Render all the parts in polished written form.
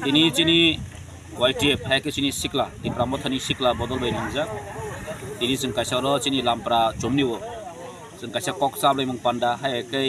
ini cini YTF hai ke cini sikla di pramothani sikla bodol bai nangja ini जों kaisaro cini lampra jomniwo जों kaisa kok sablai mung panda hai ke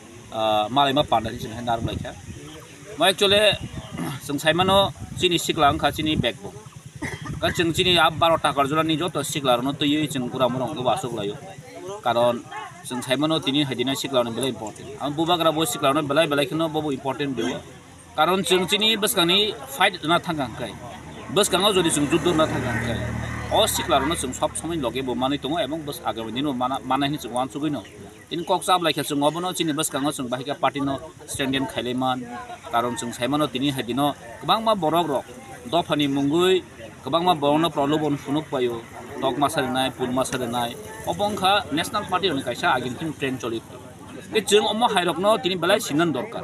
malai ma panda ni जों nar laika ma actually जों saimano cini sikla angka cini backbo kan जों cini ab 12 takar jora ni joto sikla no to yi जों pura morong ko basuk layo karon जों saimano tini hadina sikla no belai important am bubagra bo sikla no belai khino bo important dewo karon जों cini baskani fight na thangang kai baskango jodi जों juddo na thangang kai o sikla no जों सब समय लगे bo mani tongo ebong bas agami no mana ni जों wan sugino tin kok sab laika जों obono cini baskango जों bahika party no standard khaileman karon जों saimano tini hadino kobang ma borok rok dofani mungui kobang ma borno prolobon funuk payo tok masal nai pul masal nai obongkha national party ni kaisa agin tin trend choli e जों omo hairok no tini belai sinan dorkar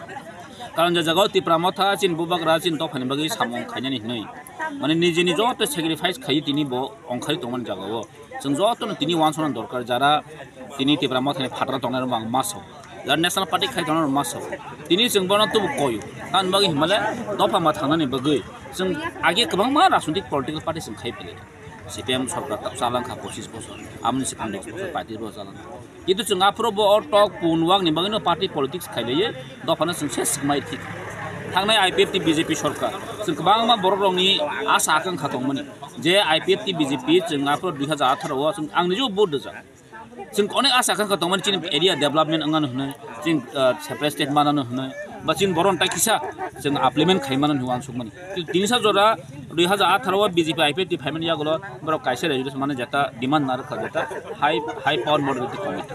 karon jagao ti pramotha chin bubak rajin dofani bagi samong khainani nei মানে নিজে নিজ তো sacrifice খাই তিনি ব অংখাই তমান জাগাও जों जत তিনি ওয়ান সমান দরকার যারা তিনি তিব্রা মথানি ফাটরা তংনার মাং মাসো যারা ন্যাশনাল পার্টি খাই তংনার মাসো তিনি जों বন তো কয়ু কান বাগি হিমালে দফা मा थांनानै बगै जों आगे गोबां मा राजनीतिक पॉलिटिकल पार्टी जों खाइ पेले सीपीएम सरकार जालांखा 25 बोसोर आमनि सिगां 10 बोसोर पार्टी बो जालां किन्तु जों आफ्रोबो टक पुनवाग नि बागैनो पार्टी पॉलिटिक्स खाइलेयो दफानो जों से सिगमाय थिक थांनाय आईपीएफटी बीजेपी सरकार जों गोबां मा बर'नि आसा आकांक्षा दंमोन जे आईपीएफटी बीजेपी जों आफोर 2018 आव जों आंनि जो बोर्ड जा जों अनेक आसा आकांक्षा दंमोन चिन एरिया डेभलपमेन्ट अंगानो होनो जों सेपारेट स्टेट मानानो होनो बा चिन बरन ताकिसा जों आप्लिमेन्ट खाइमानो हुवान सुगमन तिनिसा जरा 2018 आव बीजेपी आईपीएफटी फाइमेन्ट यागलो बर काइसे रेजुलेशन माने जता डिमांड नार खा जता high power moderative committee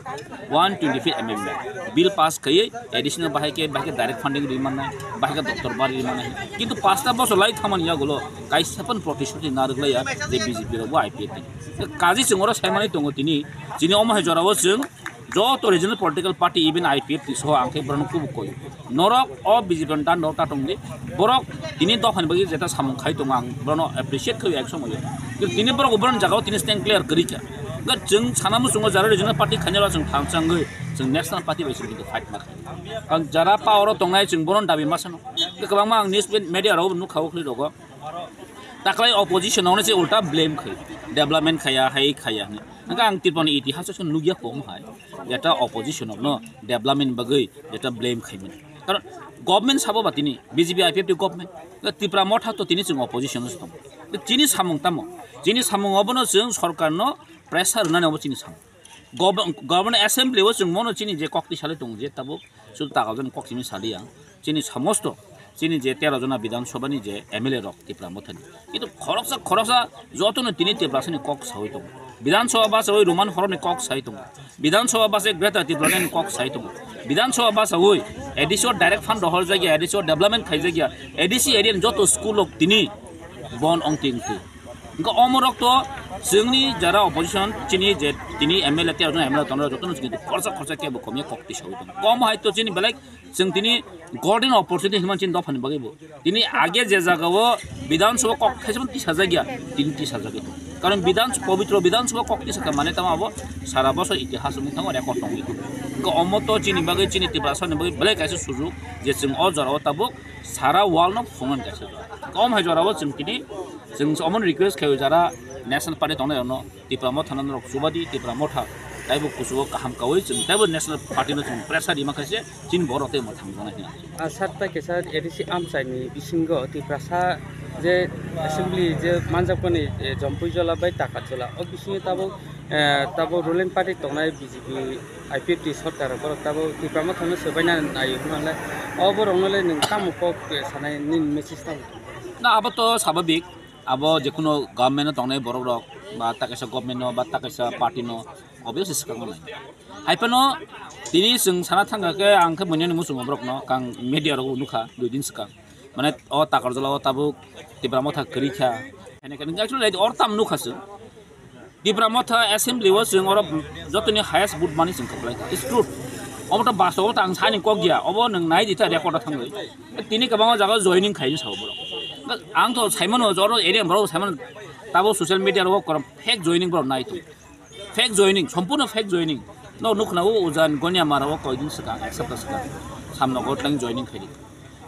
125 amendment bill pass कई एडिशनल बाहायके डायरेक्ट फंडिंग डिमांड नाय बाहायके डॉक्टर बार डिमांड नाय किंतु 5 बोसोर लाई खामानि यागलो काइसेपन प्रतिश्रुति नारगलाया जे बीजेपी रो आईपीएफटी काजी जोंरो सायमानि दङ तिनि जिनि अमहाय जराव जों जत regional political party even IPFT सह आंखे बरन कुबु कोय नरक अ बीजेपी दा नटा दंदि बरक दिनि दफानि बगि जेता सामु खाइ दङ आं बरन एप्रिशिएट खौ एक समय कि दिनि बरक बरन जागाव तिनि स्टेन क्लियर करिका जों सानामु जों जरा रिजनल पार्टी खानेला जों थांचांगै जों नेशनल पार्टी बायसि बिदि फाइट माखा कान जरा पावर दंनाय जों बरन दाबि मासनो गोबां मा आं न्यूज मीडिया राव नुखाव खै दग दाखलाय अपोजिशनावनो जे उल्टा ब्लेम खै डेभलपमेन्ट खाया हाय खाया नका आं तिरपनि इतिहास नुगिया खम हाय जेटा अपोजिशन न डेभलपमेन्ट बगै जेटा ब्लेम खैमन कारण गभर्नमेन्ट साबो बातिनि BJP IPFT government Tipra Motha तो तिनि जों अपोजिशन दं तिनि सामुं तामो जिनि सामुं अबनो जों सरकार न प्रेसार होनानै अब तिनि सामुं गभर्नमेन्ट एसेम्बली व जों मनो चिनि जे कक्ति साले दं जे ताबो सुल तागाजन कक्तिनि सालिया चिनि समस्त चिनि जे 13 जना विधानसभानि जे एमएलए रक तिप्रा मथानि किन्तु खरकसा जतनो तिनि तिप्रासनि कक सावै दं विधानसभा बास ओइ रोमान हरनि कक साइ दं विधानसभा बास ग्रेटर तिप्रानि कक साइ दं विधानसभा बास ओइ एडिसो डाइरेक्ट फंड हर जायगा एडिसो डेभलपमेन्ट खाइ जायगा एडिसि एरियानि जतो स्कुल अफ तिनि बन अंतिंति इनका अमरक तो जोंनि जरा अपोजिशन चिनि जे तिनि एमएलए 13 जना एमएलए तनरा जतनो किन्तु खरसा के बकमिया कक्ति सावै दं कम हाय तो चिनि बेलेग जों तिनि गोल्डन अपॉर्चुनिटी हिमान चिन दफानि बगैबो तिनि आगे जे जागाव विधानसभा कक खाइसमन 30 जायगा 30 जायगा कारण पवित्र विधानसभा कक्ति सका माने तमाबो सारा बसर इतिहास मुथांग रेकर्ड दं इनका अमतो चिनि बगै चिनि तिब्रासनि बगै बेलेग काइसे सुजु जे जों अ जराव ताबो सारा वाल न फुंगन काइसे कम हाय जराव जों तिनि जों अमन रिक्वेस्ट खायो जरा नेशनल पार्टी दंनाय न तिप्राम थानान रक सुबादि तिप्राम था दाइबो कुसुबो काहाम कावै जों दाइबो नेशनल पार्टी न जों प्रेसार माखासे चिन बरते म थांगनाय सातटा केसार एडिसि आमसाइनि बिसिंगो तिप्रासा जे एसेम्बली जे मानजाबकनि जम्पुइ जला बाय ताका चला अ बिसिनि ताबो रुलिंग पार्टी दंनाय बीजेपी आईपीएफटी सरकार बर ताबो तिप्राम थानो सबायना नायो नालाय अ बरनले नों कामको सानाय निन मेसेज ना अब तो स्वाभाविक अब जेकुनो गभर्नमेन्ट दंनाय बरक रक बा ताकासा गभर्नमेन्ट बा ताकासा पार्टी न अबेस सिखांगो नाय हाइपनो तिनि जों साना थांगाके आंखो मोनने मुसुं बरक न कां मीडिया रो नुखा 2 दिन सिखां माने अ ताकर जलाव ताबो तिब्राम था करिखा हेने कन एक्चुअली और ताम नुखासो तिब्राम था एसेम्बली व जों और जतनि हाईएस्ट बुट मानि जों खबलाय इट्स ट्रू अबो बासआव तां सानि क गया अब नों नाय दिता रेकर्ड थांगै तिनि गोबां जागा जॉइनिं खाइनि साव बरक आं तो साइमन जरो एरिया बरो साइमन ताबो सोशल मीडिया रो करम फेक जॉइनिंग बरो नाय तो फेक जॉइनिंग संपूर्ण फेक जॉइनिंग न नुखनाव उजान गनिया माराव कयदिन सका एक्सेप्ट सका सामनो गटलां जॉइनिंग खाइनि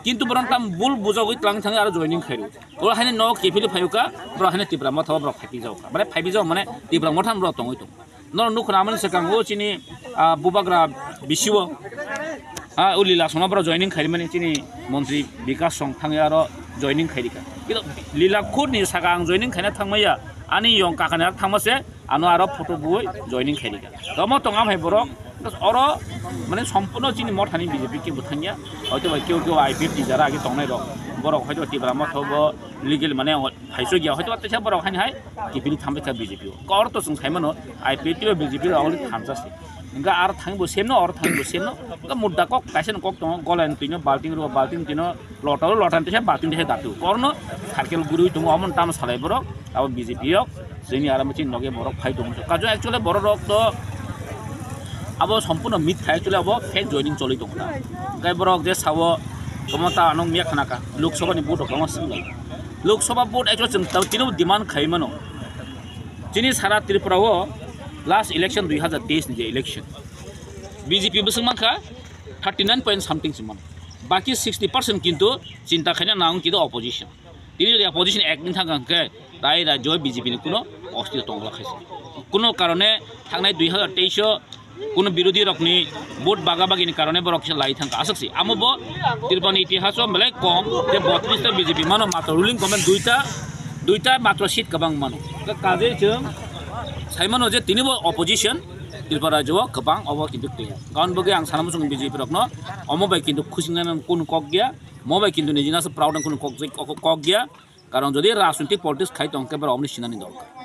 কিন্তু বরং তাম বুল বুজাগৈ তলাং থাঙে আর জয়নিং খাইরু ওরা হানে ন কেফিলি ফাইউকা বড় হানে তিব্রা মথা বড় ফাইপি যাওকা মানে ফাইপি যাও মানে তিব্রা মথাম বড় তঙ্গই তং নর নুখনা আমনি সেকাং ও চিনি বুবাগ্রা বিশিও লীলা সনা বড় জয়নিং খাইরি মানে চিনি মন্ত্রী বিকাশ সং থাঙে আর জয়নিং খাইরিকা কিন্তু লীলা খুদনি সাগাং জয়নিং খাইনা থাংমাইয়া আনি ইয়ং কাকানে থাংমাসে আনো আর ফটো বই জয়নিং খাইরিকা তম তঙাম হাই বড় অর মানে সম্পূর্ণ চিনি মথানি বিজেপি কে বুথানিয়া হয়তো কেউ কেউ আইপিএফ টিজারা আগে তংনাই রক বড় হয়তো তিব্রা মথব লিগেল মানে হাইসো গিয়া হয়তো তেছা বড় খানি হাই কিপিলি থামবে থা বিজেপি কর তো जों थाइमानो आईपीएफ बिजेपि अलरेडी थामजासे इनका आरो थांबो सेनो और थांबो सेनो मुद्दा कक काइसन कक दङ गलाइन तिनो बाल्टिं रो बाल्टिं तिनो लटारो लटान तेसा बाल्टिं तेसा दातु करनो सार्केल गुरु दङ अमन ताम सालाय बरक अब बिजेपि जोंनि आराम चिन नगे बरक फाइ दङ काजो एक्चुअली बर रक तो अब सम्पूर्ण मिथ थाय एक्चुअली अब फेक जॉइनिंग चलि दङ ना गाय बरक जे सावो कमता आनं मिया खानाका लोकसभा नि भोट दङ सिंगल लोकसभा भोट एक्चुअली जों तिनो डिमान्ड खाइमानो जिनि सारा त्रिपुराव लास्ट इलेक्शन 2023 नि इलेक्शन बीजेपी बसं मानखा 39 पॉइंट समथिंग सिमन बाकी 60% किंतु चिंता खाना नांग किदो अपोजिशन तिनि जदि अपोजिशन एक्टिंग थांगांके ताइ राज्य बीजेपी नि कुनो अस्तित्व तंगला खाइसे कुनो कारणे थांनाय 2023 कुनो विरोधी रकनि भोट बागाबागिनि कारणे बरक लाई थांका आसक्सि आमबो त्रिपुरानि इतिहास बेले कम जे 32 टा बीजेपी मानो मात्र रुलिंग गभर्नमेंट दुईटा मात्र सीट गोबां मानो काजे जों साइमानो जे तिनिबो अपोजिशन त्रिपुरा राज्योआव गोबां अब किन्तु क्लियार कारण बगे आं सानामो जों बीजेपी रकनो अमबाय किन्तु खुसिनानै कोन कक गया मबाय किन्तु निजिनासो प्राउड कोन कक गया कारण जदि राजनीतिक पॉलिटिक्स खाइ तंके बर अमनि सिनानि दरकार